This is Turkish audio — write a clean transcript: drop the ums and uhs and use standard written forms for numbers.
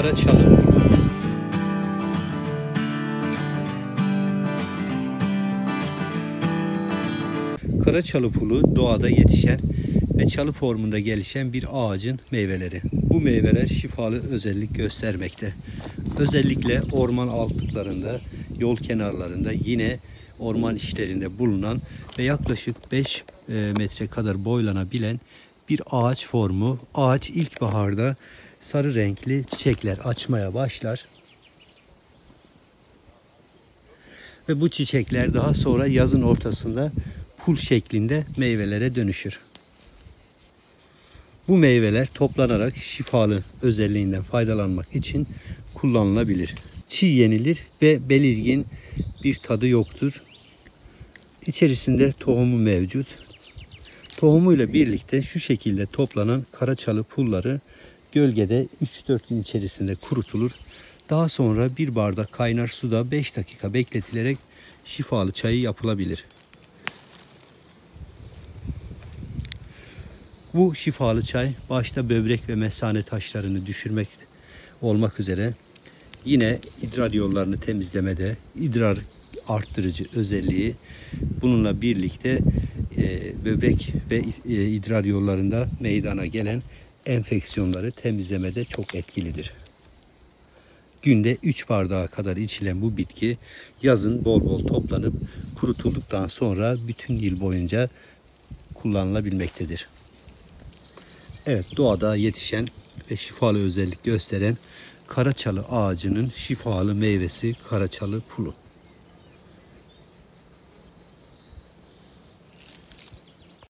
Karaçalı pulu. Karaçalı pulu doğada yetişen ve çalı formunda gelişen bir ağacın meyveleri. Bu meyveler şifalı özellik göstermekte. Özellikle orman altlıklarında, yol kenarlarında, yine orman içlerinde bulunan ve yaklaşık 5 metre kadar boylanabilen bir ağaç formu. Ağaç ilkbaharda sarı renkli çiçekler açmaya başlar. Ve bu çiçekler daha sonra yazın ortasında pul şeklinde meyvelere dönüşür. Bu meyveler toplanarak şifalı özelliğinden faydalanmak için kullanılabilir. Çiğ yenilir ve belirgin bir tadı yoktur. İçerisinde tohumu mevcut. Tohumuyla birlikte şu şekilde toplanan karaçalı pulları gölgede 3-4 gün içerisinde kurutulur. Daha sonra bir bardak kaynar suda 5 dakika bekletilerek şifalı çayı yapılabilir. Bu şifalı çay başta böbrek ve mesane taşlarını düşürmek olmak üzere yine idrar yollarını temizlemede idrar arttırıcı özelliği, bununla birlikte böbrek ve idrar yollarında meydana gelen enfeksiyonları temizlemede çok etkilidir. Günde 3 bardağa kadar içilen bu bitki yazın bol bol toplanıp kurutulduktan sonra bütün yıl boyunca kullanılabilmektedir. Evet, doğada yetişen ve şifalı özellik gösteren karaçalı ağacının şifalı meyvesi karaçalı pulu.